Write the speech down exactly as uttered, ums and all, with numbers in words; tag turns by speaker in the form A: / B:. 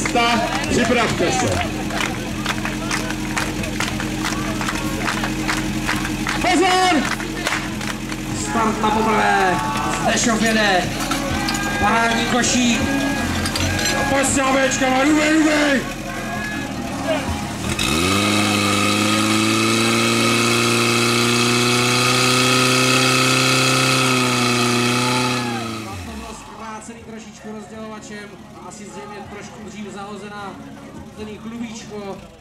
A: cesta, připravte se. Pozor!
B: Start na poprvé, Zdešov jede, parádní košík.
A: A pojď s návěčkama, rubej, rubej!
B: Zkrácený trošičku rozdělovačem, asi zřejmě trošku dřív zahozená ten klubíčko.